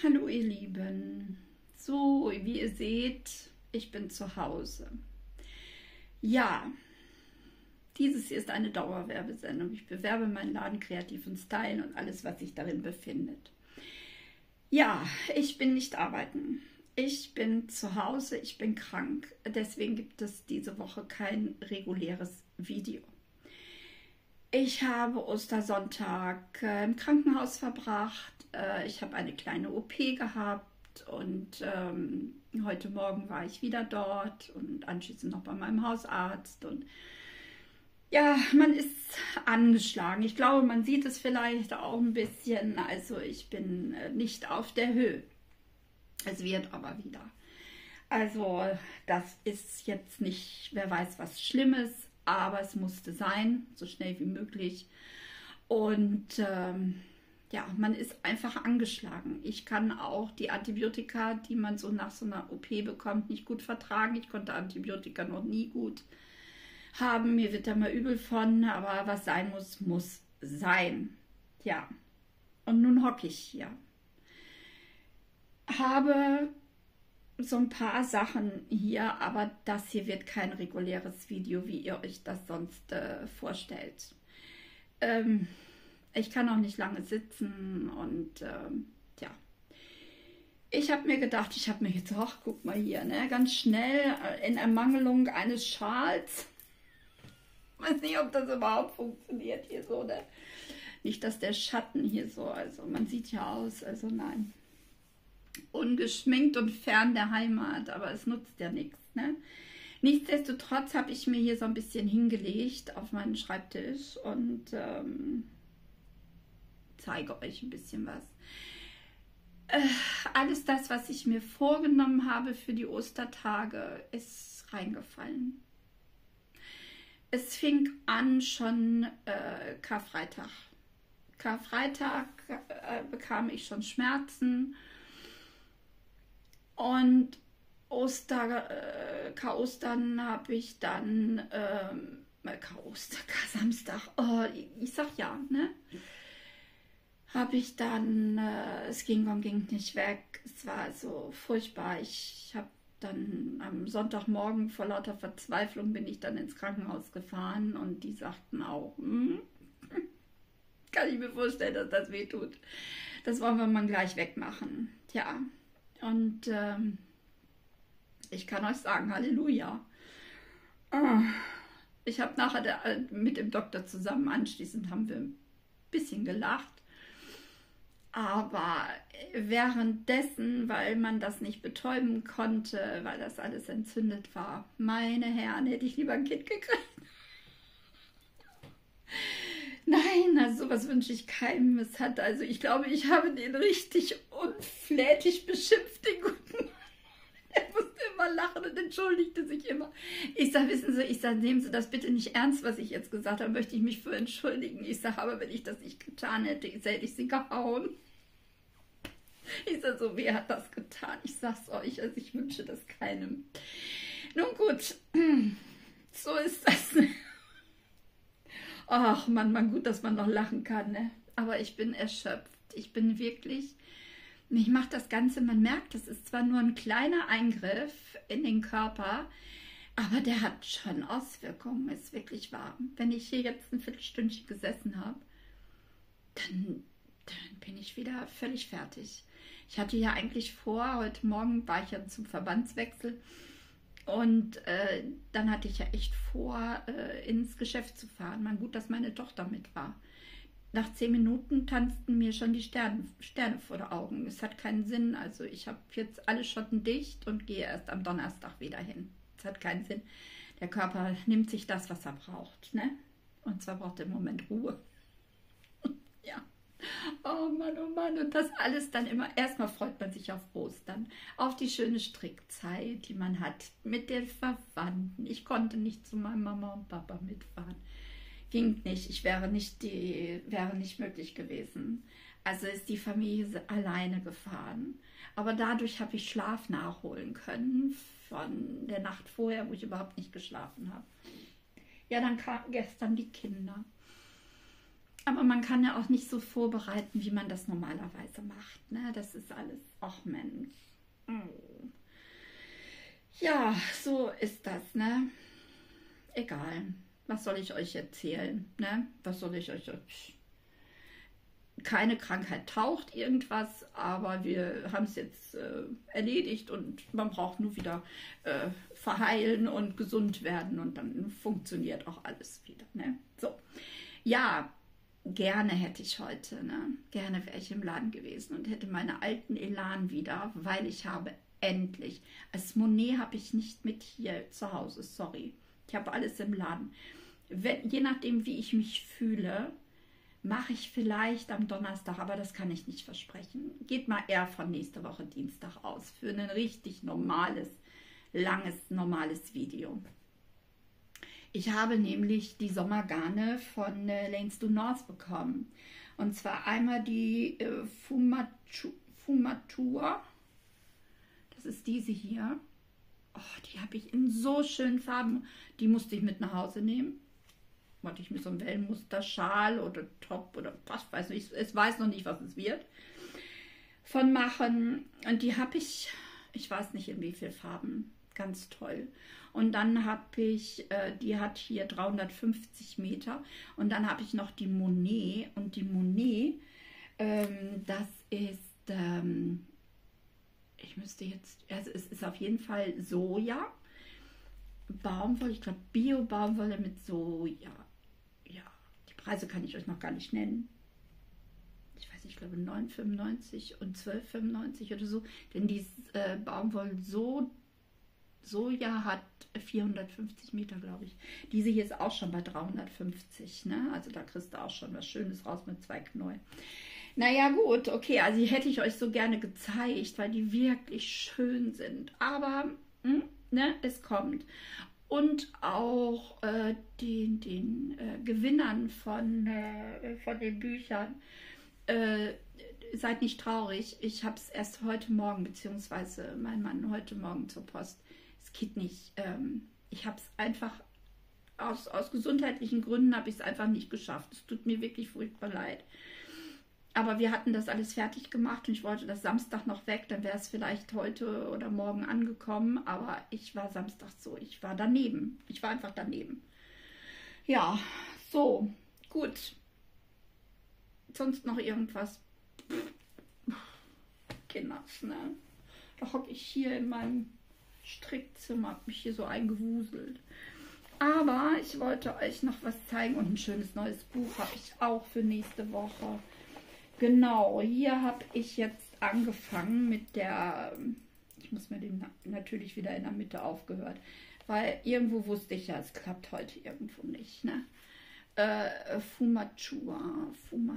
Hallo ihr Lieben, so wie ihr seht, ich bin zu Hause. Ja, dieses hier ist eine Dauerwerbesendung. Ich bewerbe meinen Laden Kreativ und Style und alles, was sich darin befindet. Ja, ich bin nicht arbeiten. Ich bin zu Hause, ich bin krank. Deswegen gibt es diese Woche kein reguläres Video. Ich habe Ostersonntag im Krankenhaus verbracht. Ich habe eine kleine OP gehabt und heute Morgen war ich wieder dort und anschließend noch bei meinem Hausarzt. Und ja, man ist angeschlagen. Ich glaube, man sieht es vielleicht auch ein bisschen. Also ich bin nicht auf der Höhe. Es wird aber wieder. Also das ist jetzt nicht, wer weiß was Schlimmes, aber es musste sein, so schnell wie möglich. Und ja, man ist einfach angeschlagen. Ich kann auch die Antibiotika, die man so nach so einer OP bekommt, nicht gut vertragen. Ich konnte Antibiotika noch nie gut haben. Mir wird da mal übel von, aber was sein muss, muss sein. Ja, und nun hocke ich hier. Habe so ein paar Sachen hier, aber das hier wird kein reguläres Video, wie ihr euch das sonst vorstellt. Ich kann auch nicht lange sitzen und ja. Ich habe mir gedacht, ich habe mir jetzt, ach guck mal hier, ne, ganz schnell in Ermangelung eines Schals. Weiß nicht, ob das überhaupt funktioniert hier so, ne? Nicht, dass der Schatten hier so, also man sieht ja aus, also nein. Ungeschminkt und fern der Heimat, aber es nutzt ja nichts, ne? Nichtsdestotrotz habe ich mir hier so ein bisschen hingelegt auf meinen Schreibtisch und zeige euch ein bisschen was. Alles das, was ich mir vorgenommen habe für die Ostertage, ist reingefallen. Es fing an schon Karfreitag. Karfreitag bekam ich schon Schmerzen. Und Ostern habe ich dann, Samstag, oh, ich sag ja, ne? Habe ich dann, es ging nicht weg, es war so furchtbar. Ich habe dann am Sonntagmorgen vor lauter Verzweiflung bin ich dann ins Krankenhaus gefahren und die sagten auch, kann ich mir vorstellen, dass das weh tut. Das wollen wir mal gleich wegmachen. Tja. Und ich kann euch sagen, Halleluja. Ich habe nachher mit dem Doktor zusammen, anschließend haben wir ein bisschen gelacht. Aber währenddessen, weil man das nicht betäuben konnte, weil das alles entzündet war, meine Herren, hätte ich lieber ein Kind gekriegt. Nein, also sowas wünsche ich keinem. Es hat, also ich glaube, ich habe den richtig unflätig beschimpft, den guten Mann. Er musste immer lachen und entschuldigte sich immer. Ich sage, wissen Sie, ich sage, nehmen Sie das bitte nicht ernst, was ich jetzt gesagt habe, möchte ich mich für entschuldigen. Ich sage, aber wenn ich das nicht getan hätte, hätte ich Sie gehauen. Ich sage, so, wer hat das getan? Ich sage es euch, also ich wünsche das keinem. Nun gut, so ist das. Ach Mann, gut, dass man noch lachen kann, ne? Aber ich bin erschöpft. Ich bin wirklich, mich macht das Ganze, man merkt, das ist zwar nur ein kleiner Eingriff in den Körper, aber der hat schon Auswirkungen, ist wirklich wahr. Wenn ich hier jetzt ein Viertelstündchen gesessen habe, dann bin ich wieder völlig fertig. Ich hatte ja eigentlich vor, heute Morgen war ich ja zum Verbandswechsel, und dann hatte ich ja echt vor, ins Geschäft zu fahren. Man, gut, dass meine Tochter mit war. Nach 10 Minuten tanzten mir schon die Sterne vor den Augen. Es hat keinen Sinn. Also ich habe jetzt alle Schotten dicht und gehe erst am Donnerstag wieder hin. Es hat keinen Sinn. Der Körper nimmt sich das, was er braucht, ne? Und zwar braucht er im Moment Ruhe. Ja. Oh Mann, und das alles dann immer, erstmal freut man sich auf Ostern, auf die schöne Strickzeit, die man hat mit den Verwandten. Ich konnte nicht zu meinem Mama und Papa mitfahren. Ging nicht, wäre nicht möglich gewesen. Also ist die Familie alleine gefahren. Aber dadurch habe ich Schlaf nachholen können von der Nacht vorher, wo ich überhaupt nicht geschlafen habe. Ja, dann kamen gestern die Kinder. Aber man kann ja auch nicht so vorbereiten, wie man das normalerweise macht. Ne? Das ist alles, ach Mensch. Oh. Ja, so ist das, ne? Egal. Was soll ich euch erzählen, ne? Was soll ich euch... Keine Krankheit taucht irgendwas, aber wir haben es jetzt erledigt und man braucht nur wieder verheilen und gesund werden und dann funktioniert auch alles wieder, ne? So, ja, gerne hätte ich heute, ne? Gerne wäre ich im Laden gewesen und hätte meine alten Elan wieder, weil ich habe endlich, als Monet habe ich nicht mit hier zu Hause, sorry. Ich habe alles im Laden. Je nachdem, wie ich mich fühle, mache ich vielleicht am Donnerstag, aber das kann ich nicht versprechen. Geht mal eher von nächste Woche Dienstag aus für ein richtig normales, langes, normales Video. Ich habe nämlich die Sommergarne von Lanes do North bekommen. Und zwar einmal die Fumatua. Das ist diese hier. Oh, die habe ich in so schönen Farben. Die musste ich mit nach Hause nehmen. Wollte ich mir so ein Wellenmuster-Schal oder Top oder was weiß ich. Es weiß noch nicht, was es wird. Von machen. Und die habe ich weiß nicht in wie viel Farben. Ganz toll. Und dann habe ich, die hat hier 350 Meter. Und dann habe ich noch die Monet. Und die Monet, das ist, ich müsste jetzt, also es ist auf jeden Fall Soja. Baumwolle, ich glaube Bio-Baumwolle mit Soja. Ja, die Preise kann ich euch noch gar nicht nennen. Ich weiß nicht, ich glaube 9,95 und 12,95 oder so. Denn dieses Soja hat 450 Meter, glaube ich. Diese hier ist auch schon bei 350. Ne? Also da kriegst du auch schon was Schönes raus mit 2 Knäuel. Naja gut, okay, also die hätte ich euch so gerne gezeigt, weil die wirklich schön sind. Aber ne, es kommt. Und auch den Gewinnern von den Büchern. Seid nicht traurig. Ich habe es erst heute Morgen, beziehungsweise mein Mann heute Morgen zur Post. Es geht nicht. Ich habe es einfach aus gesundheitlichen Gründen habe ich es einfach nicht geschafft. Es tut mir wirklich furchtbar leid. Aber wir hatten das alles fertig gemacht und ich wollte das Samstag noch weg. Dann wäre es vielleicht heute oder morgen angekommen. Aber ich war Samstag so. Ich war daneben. Ich war einfach daneben. Ja, so. Gut. Sonst noch irgendwas? Kinders, ne? Da hocke ich hier in meinem Strickzimmer, habe mich hier so eingewuselt. Aber ich wollte euch noch was zeigen und ein schönes neues Buch habe ich auch für nächste Woche. Genau, hier habe ich jetzt angefangen mit der, ich muss mir den natürlich wieder in der Mitte aufgehört, weil irgendwo wusste ich ja, es klappt heute irgendwo nicht, ne? Fumatua,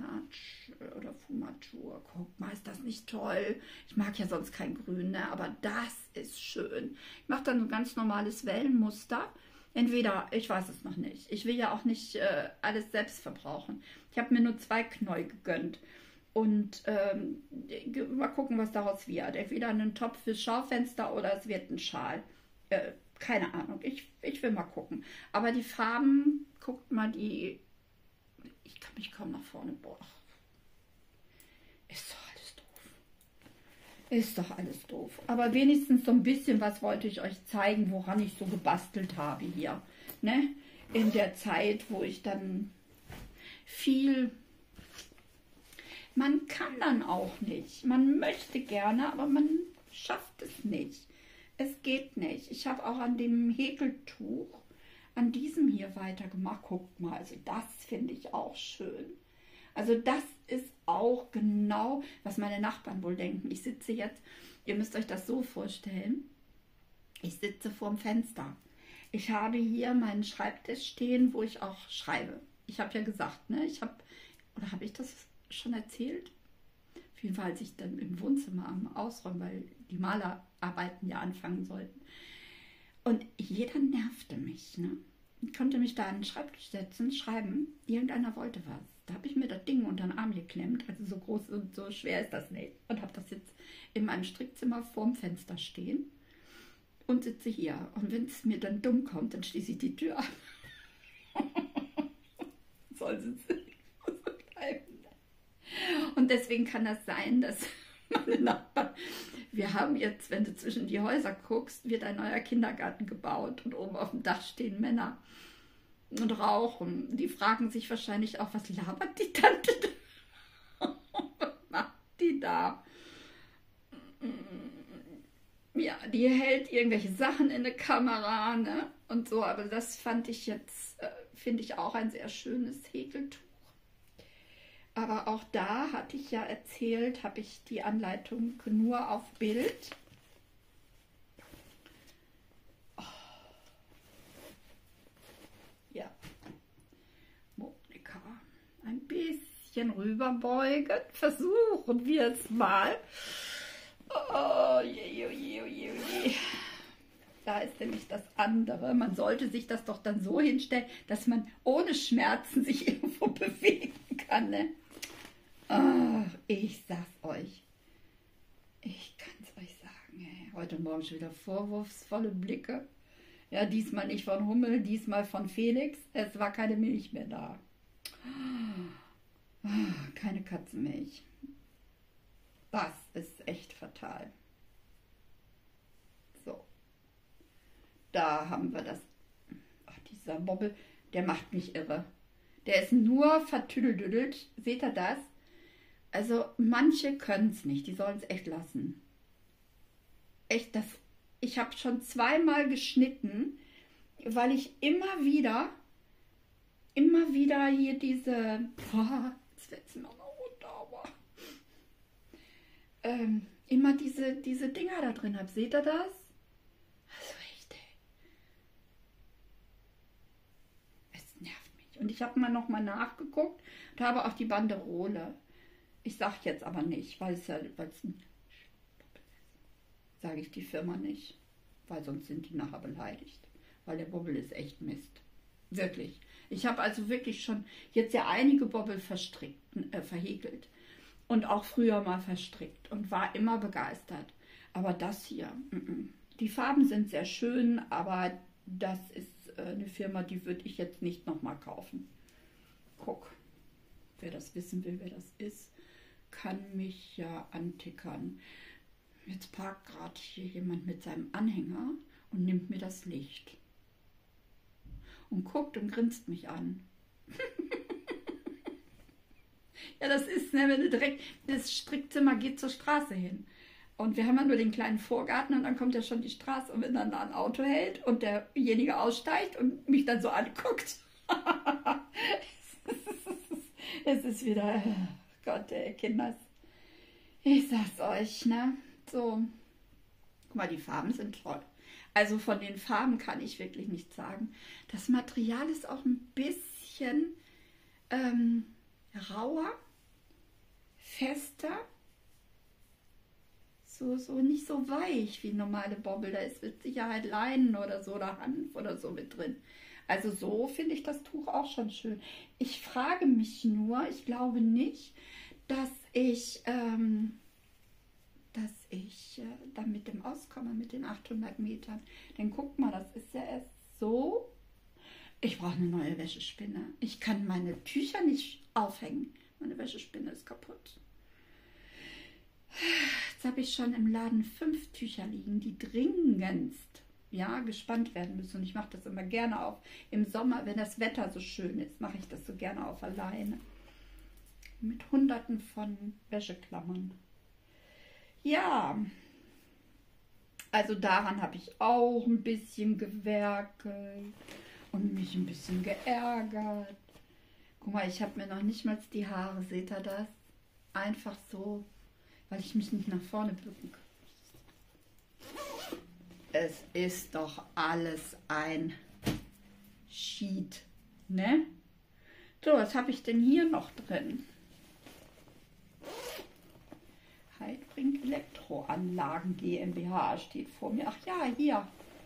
guck mal, ist das nicht toll? Ich mag ja sonst kein Grün, ne? Aber das ist schön. Ich mache dann ein ganz normales Wellenmuster. Entweder, ich weiß es noch nicht. Ich will ja auch nicht alles selbst verbrauchen. Ich habe mir nur 2 Knäuel gegönnt. Und mal gucken, was daraus wird. Entweder einen Topf fürs Schaufenster oder es wird ein Schal. Keine Ahnung. Ich will mal gucken. Aber die Farben, guckt mal, ich kann mich kaum nach vorne. Boah. Ist doch alles doof. Ist doch alles doof. Aber wenigstens so ein bisschen was wollte ich euch zeigen, woran ich so gebastelt habe hier. Ne? In der Zeit, wo ich dann viel... Man kann dann auch nicht. Man möchte gerne, aber man schafft es nicht. Es geht nicht. Ich habe auch an dem Häkeltuch, an diesem hier weitergemacht. Guckt mal, also das finde ich auch schön. Also das ist auch genau, was meine Nachbarn wohl denken. Ich sitze jetzt, ihr müsst euch das so vorstellen, ich sitze vorm Fenster. Ich habe hier meinen Schreibtisch stehen, wo ich auch schreibe. Ich habe ja gesagt, ne, oder habe ich das schon erzählt? Auf jeden Fall, als ich dann im Wohnzimmer am Ausräumen, weil die Malerarbeiten ja anfangen sollten. Und jeder nervte mich, ne? Ich konnte mich da an den Schreibtisch setzen, schreiben. Irgendeiner wollte was. Da habe ich mir das Ding unter den Arm geklemmt. Also so groß und so schwer ist das nicht. Und habe das jetzt in meinem Strickzimmer vorm Fenster stehen und sitze hier. Und wenn es mir dann dumm kommt, dann schließe ich die Tür ab. Soll sie Und deswegen kann das sein, dass meine Nachbarn, wir haben jetzt, wenn du zwischen die Häuser guckst, wird ein neuer Kindergarten gebaut und oben auf dem Dach stehen Männer und rauchen. Die fragen sich wahrscheinlich auch, was labert die Tante da? Was macht die da? Ja, die hält irgendwelche Sachen in eine Kamera, ne? Und so, aber das fand ich jetzt, finde ich auch ein sehr schönes Häkeltuch. Aber auch da hatte ich ja erzählt, habe ich die Anleitung nur auf Bild. Oh. Ja, Monika, ein bisschen rüberbeugen, versuchen wir es mal. Oh, je, je, je, je, je. Da ist nämlich das andere. Man sollte sich das doch dann so hinstellen, dass man ohne Schmerzen sich irgendwo bewegen kann. Ne? Ach, ich sag's euch. Ich kann's euch sagen. Ey. Heute Morgen schon wieder vorwurfsvolle Blicke. Ja, diesmal nicht von Hummel, diesmal von Felix. Es war keine Milch mehr da. Keine Katzenmilch. Das ist echt fatal. So. Da haben wir das. Ach, dieser Bobbel, der macht mich irre. Der ist nur vertüdeldüdelt. Seht ihr das? Also manche können es nicht. Die sollen es echt lassen. Echt, das. Ich habe schon zweimal geschnitten, weil ich immer wieder hier diese. Boah, jetzt wird es noch mal runter, aber. Immer diese Dinger da drin habe. Seht ihr das? Also echt, ey. Es nervt mich. Und ich habe mal noch mal nachgeguckt und habe auch die Banderole. Ich sage jetzt aber nicht, weil es ein Bobbel ist. Sage ich die Firma nicht, weil sonst sind die nachher beleidigt. Weil der Bobbel ist echt Mist. Wirklich. Ich habe also wirklich schon jetzt ja einige Bobbel verhäkelt. Und auch früher mal verstrickt und war immer begeistert. Aber das hier, die Farben sind sehr schön, aber das ist eine Firma, die würde ich jetzt nicht nochmal kaufen. Guck, wer das wissen will, wer das ist, kann mich ja antickern. Jetzt parkt gerade hier jemand mit seinem Anhänger und nimmt mir das Licht. Und guckt und grinst mich an. Ja, das ist, ne, wenn du direkt, das Strickzimmer geht zur Straße hin. Und wir haben ja nur den kleinen Vorgarten und dann kommt ja schon die Straße. Und wenn dann da ein Auto hält und derjenige aussteigt und mich dann so anguckt. Es ist wieder, Gott, ey, Kinders. Ich sag's euch, ne? So. Guck mal, die Farben sind toll. Also von den Farben kann ich wirklich nichts sagen. Das Material ist auch ein bisschen rauer, fester, so nicht so weich wie normale Bobbel. Da ist mit Sicherheit Leinen oder so oder Hanf oder so mit drin. Also so finde ich das Tuch auch schon schön. Ich frage mich nur, ich glaube nicht, dass ich dann mit dem auskomme, mit den 800 Metern. Denn guck mal, das ist ja erst so. Ich brauche eine neue Wäschespinne. Ich kann meine Tücher nicht aufhängen. Meine Wäschespinne ist kaputt. Jetzt habe ich schon im Laden 5 Tücher liegen, die dringendst gespannt werden müssen. Und ich mache das immer gerne auf. Im Sommer, wenn das Wetter so schön ist, mache ich das so gerne auf alleine. Mit Hunderten von Wäscheklammern. Ja, also daran habe ich auch ein bisschen gewerkelt und mich ein bisschen geärgert. Guck mal, ich habe mir noch nicht mal die Haare, seht ihr das? Einfach so, weil ich mich nicht nach vorne bücken kann. Es ist doch alles ein Sheet, ne? So, was habe ich denn hier noch drin? Heidbrink Elektroanlagen GmbH steht vor mir. Ach ja, hier.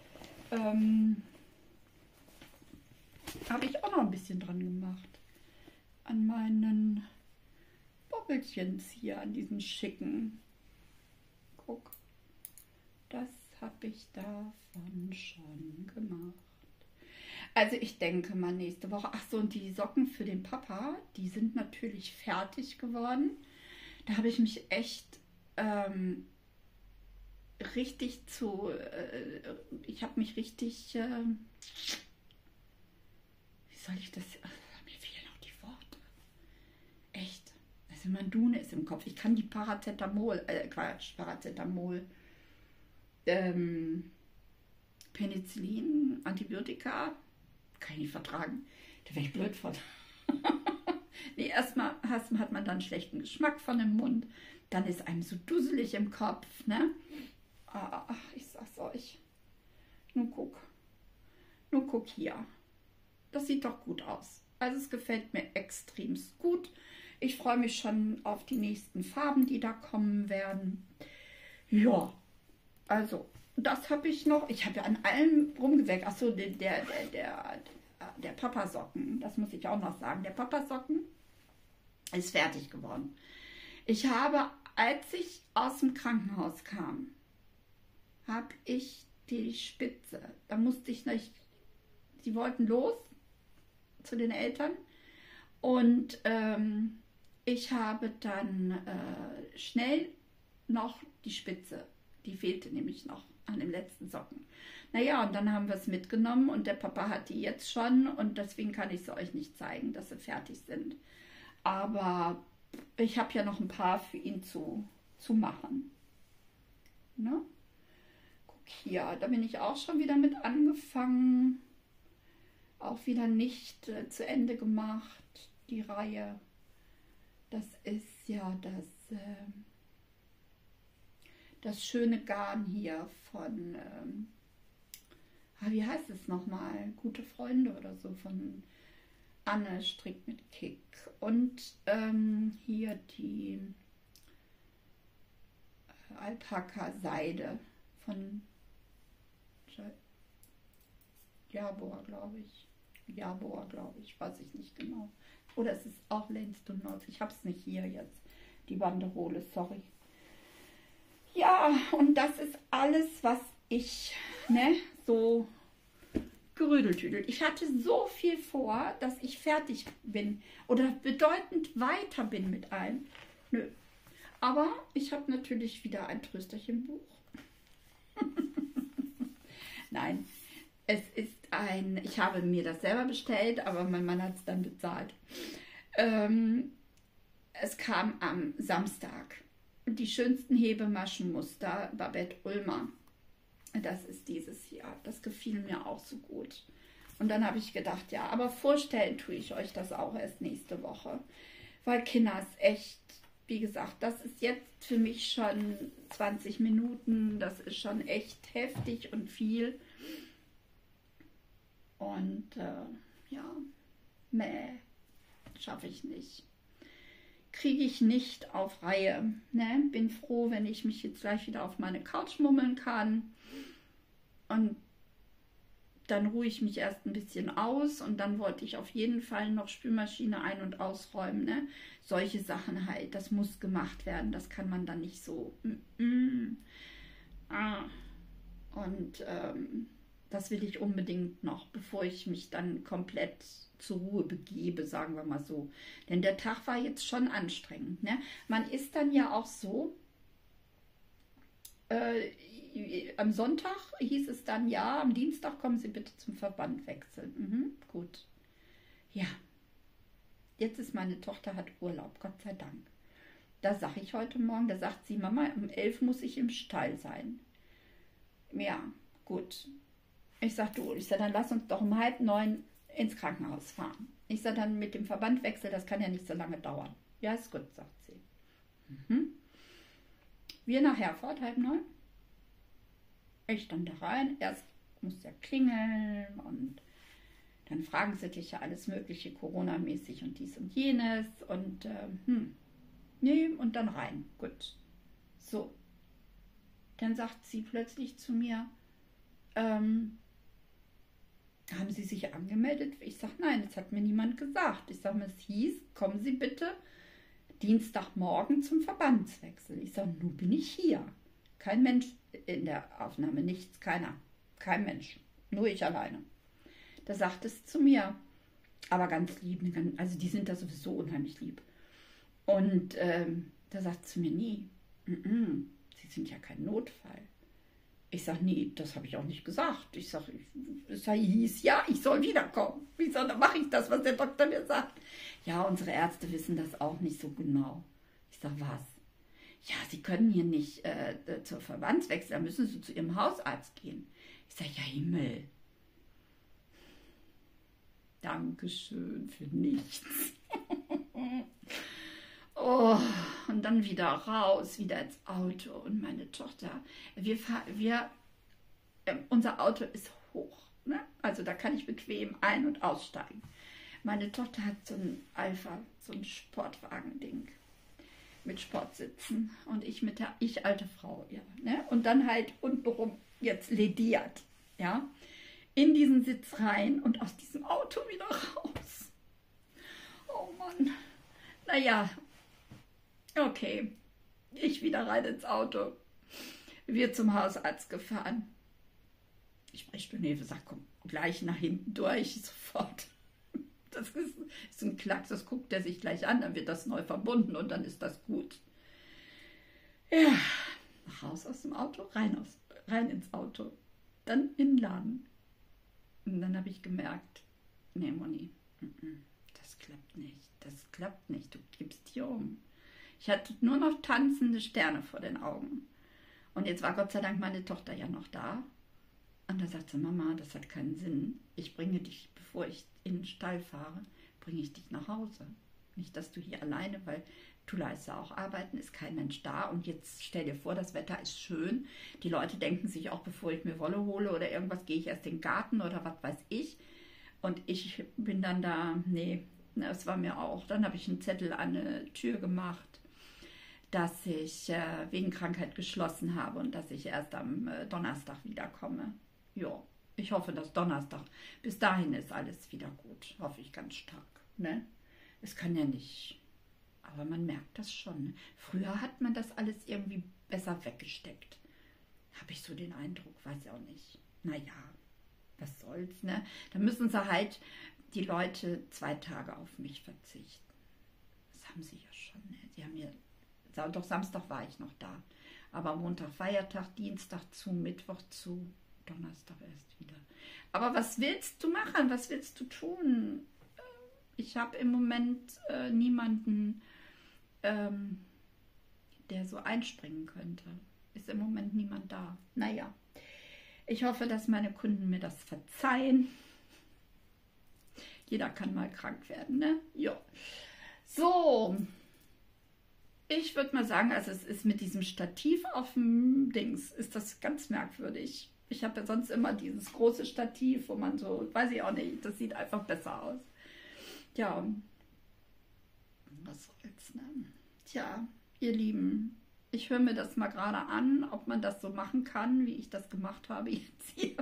Habe ich auch noch ein bisschen dran gemacht. An meinen Bobbelchens hier, an diesen schicken. Guck, das habe ich davon schon gemacht. Also ich denke mal nächste Woche. Ach so, und die Socken für den Papa, die sind natürlich fertig geworden. Da habe ich mich echt richtig ich habe mich richtig, wie soll ich das, mir fehlen auch die Worte. Echt. Also mein Dune ist im Kopf. Ich kann die Paracetamol, Penicillin, Antibiotika, kann ich nicht vertragen. Da wäre ich blöd von. Nee, erstmal hat man dann schlechten Geschmack von dem Mund. Dann ist einem so dusselig im Kopf, ne? Ach, ich sag's euch. Nur guck hier. Das sieht doch gut aus. Also es gefällt mir extremst gut. Ich freue mich schon auf die nächsten Farben, die da kommen werden. Ja, also das habe ich noch. Ich habe ja an allem rumgeweckt. Achso, der Papasocken, das muss ich auch noch sagen. Der Papasocken ist fertig geworden. Ich habe, als ich aus dem Krankenhaus kam, habe ich die Spitze, da musste ich nicht, sie wollten los zu den Eltern und ich habe dann schnell noch die Spitze, die fehlte nämlich noch an dem letzten Socken. Naja, und dann haben wir es mitgenommen und der Papa hat die jetzt schon und deswegen kann ich sie euch nicht zeigen, dass sie fertig sind. Aber ich habe ja noch ein paar für ihn zu machen. Ne? Guck hier, da bin ich auch schon wieder mit angefangen. Auch wieder nicht zu Ende gemacht, die Reihe. Das ist ja das schöne Garn hier von, wie heißt es nochmal? Gute Freunde oder so von Anne strickt mit Kick. Und hier die Alpaka-Seide von Jabor, glaube ich. Weiß ich nicht genau. Oder es ist auch Lanes to North. Ich habe es nicht hier jetzt, die Banderole, sorry. Ja, und das ist alles, was ich so gerödeltüdelt. Ich hatte so viel vor, dass ich fertig bin oder bedeutend weiter bin mit allem. Nö. Aber ich habe natürlich wieder ein Trösterchenbuch. Nein, es ist ich habe mir das selber bestellt, aber mein Mann hat es dann bezahlt. Es kam am Samstag. Die schönsten Hebemaschenmuster, Babette Ulmer. Das ist dieses Jahr. Das gefiel mir auch so gut. Und dann habe ich gedacht, ja, aber vorstellen tue ich euch das auch erst nächste Woche. Weil Kinder ist echt, wie gesagt, das ist jetzt für mich schon 20 Minuten. Das ist schon echt heftig und viel. Und ja, schaffe ich nicht. Kriege ich nicht auf Reihe. Ne? Bin froh, wenn ich mich jetzt gleich wieder auf meine Couch mummeln kann. Und dann ruhe ich mich erst ein bisschen aus. Und dann wollte ich auf jeden Fall noch Spülmaschine ein- und ausräumen. Ne? Solche Sachen halt. Das muss gemacht werden. Das kann man dann nicht so. Und das will ich unbedingt noch, bevor ich mich dann komplett zur Ruhe begebe, sagen wir mal so. Denn der Tag war jetzt schon anstrengend. Ne? Man ist dann ja auch so, am Sonntag hieß es dann, ja, am Dienstag kommen Sie bitte zum Verband wechseln. Gut. Ja, jetzt ist meine Tochter, hat Urlaub, Gott sei Dank. Da sage ich heute Morgen, da sagt sie, Mama, um 11 muss ich im Stall sein. Ja, gut. Ich sage, dann lass uns doch um 8:30 ins Krankenhaus fahren. Ich sage dann mit dem Verbandwechsel, das kann ja nicht so lange dauern. Ja, ist gut, sagt sie. Wir nach Herford, 8:30. Ich dann da rein. Erst muss er klingeln und dann fragen sie dich ja alles mögliche Corona-mäßig und dies und jenes und nee, und dann rein. Gut. So. Dann sagt sie plötzlich zu mir, haben Sie sich angemeldet? Ich sage, nein, das hat mir niemand gesagt. Ich sage, es hieß, kommen Sie bitte Dienstagmorgen zum Verbandswechsel. Ich sage, nun bin ich hier. Kein Mensch in der Aufnahme, nichts, keiner. Kein Mensch. Nur ich alleine. Da sagt es zu mir, aber ganz lieb, also die sind da sowieso unheimlich lieb. Und da sagt es zu mir, nie, Sie sind ja kein Notfall. Ich sage, nee, das habe ich auch nicht gesagt. Ich sage, es hieß, ja, ich soll wiederkommen. Ich sage, dann mache ich das, was der Doktor mir sagt. Ja, unsere Ärzte wissen das auch nicht so genau. Ich sage, was? Ja, Sie können hier nicht zur Verbandswechsel, da müssen Sie zu Ihrem Hausarzt gehen. Ich sage, ja, Himmel. Dankeschön für nichts. Oh, und dann wieder raus, wieder ins Auto. Und meine Tochter, unser Auto ist hoch, ne? Also da kann ich bequem ein- und aussteigen. Meine Tochter hat so ein Alpha, so ein Sportwagen-Ding mit Sportsitzen und ich mit der alte Frau, ja, ne? Und dann halt untenrum jetzt lediert, ja, in diesen Sitz rein und aus diesem Auto wieder raus. Oh Mann, naja, okay, ich wieder rein ins Auto, wir zum Hausarzt gefahren. Die Sprechstundenhilfe sagt, komm, gleich nach hinten durch, sofort. Das ist ein Klacks, das guckt er sich gleich an, dann wird das neu verbunden und dann ist das gut. Ja, raus aus dem Auto, rein ins Auto, dann in den Laden. Und dann habe ich gemerkt, nee, Moni, das klappt nicht, du gibst dir um. Ich hatte nur noch tanzende Sterne vor den Augen. Und jetzt war Gott sei Dank meine Tochter ja noch da. Und da sagt sie, Mama, das hat keinen Sinn. Ich bringe dich, bevor ich in den Stall fahre, bringe ich dich nach Hause. Nicht, dass du hier alleine, weil du leistest auch arbeiten, ist kein Mensch da. Und jetzt stell dir vor, das Wetter ist schön. Die Leute denken sich auch, bevor ich mir Wolle hole oder irgendwas, gehe ich erst in den Garten oder was weiß ich. Und ich bin dann da, nee, das war mir auch. Dann habe ich einen Zettel an eine Tür gemacht, dass ich wegen Krankheit geschlossen habe und dass ich erst am Donnerstag wiederkomme. Ja, ich hoffe, dass Donnerstag, bis dahin ist alles wieder gut. Hoffe ich ganz stark. Ne? Es kann ja nicht, aber man merkt das schon. Ne? Früher hat man das alles irgendwie besser weggesteckt. Habe ich so den Eindruck, weiß ich auch nicht. Naja, was soll's, ne? Da müssen sie halt die Leute 2 Tage auf mich verzichten. Das haben sie ja schon, ne? Die haben mir, doch Samstag war ich noch da. Aber Montag Feiertag, Dienstag zu, Mittwoch zu. Donnerstag erst wieder. Aber was willst du machen? Was willst du tun? Ich habe im Moment niemanden, der so einspringen könnte. Ist im Moment niemand da. Naja, ich hoffe, dass meine Kunden mir das verzeihen. Jeder kann mal krank werden, ne? Ja. So. Ich würde mal sagen, also es ist mit diesem Stativ auf dem Dings, ist das ganz merkwürdig. Ich habe ja sonst immer dieses große Stativ, wo man so, weiß ich auch nicht, das sieht einfach besser aus. Ja, was soll's, ne? Tja, ihr Lieben, ich höre mir das mal gerade an, ob man das so machen kann, wie ich das gemacht habe jetzt hier.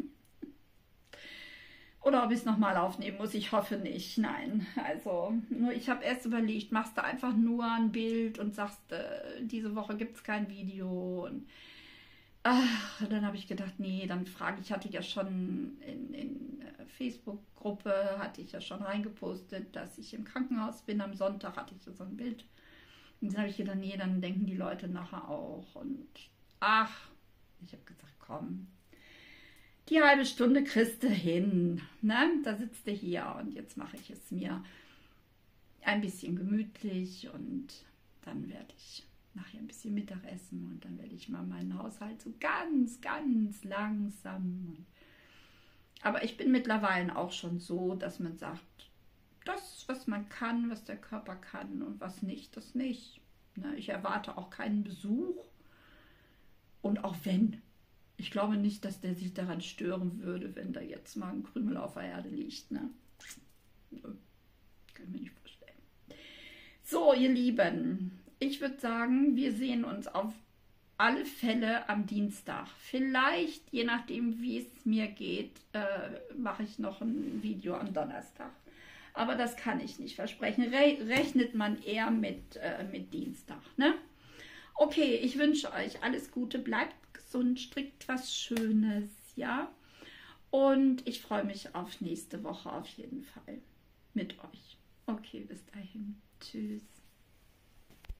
Oder ob ich es nochmal aufnehmen muss. Ich hoffe nicht. Nein, also nur ich habe erst überlegt, machst du einfach nur ein Bild und sagst, diese Woche gibt es kein Video. Und dann habe ich gedacht, nee, dann frage ich, hatte ja schon in Facebook-Gruppe, hatte ich ja schon reingepostet, dass ich im Krankenhaus bin. Am Sonntag hatte ich ja so ein Bild. Und dann habe ich gedacht, nee, dann denken die Leute nachher auch. Und ich habe gesagt, komm, die halbe Stunde kriegst du hin. Ne? Da sitzt du hier und jetzt mache ich es mir ein bisschen gemütlich und dann werde ich nachher ein bisschen Mittag essen und dann werde ich mal meinen Haushalt so ganz, ganz langsam. Aber ich bin mittlerweile auch schon so, dass man sagt, das, was man kann, was der Körper kann und was nicht, das nicht. Ne? Ich erwarte auch keinen Besuch und auch wenn, ich glaube nicht, dass der sich daran stören würde, wenn da jetzt mal ein Krümel auf der Erde liegt. Ne? Kann ich mir nicht vorstellen. So, ihr Lieben, ich würde sagen, wir sehen uns auf alle Fälle am Dienstag. Vielleicht, je nachdem, wie es mir geht, mache ich noch ein Video am Donnerstag. Aber das kann ich nicht versprechen. Rechnet man eher mit Dienstag. Ne? Okay, ich wünsche euch alles Gute. Bleibt gesund, strickt was Schönes, ja. Und ich freue mich auf nächste Woche auf jeden Fall mit euch. Okay, bis dahin. Tschüss.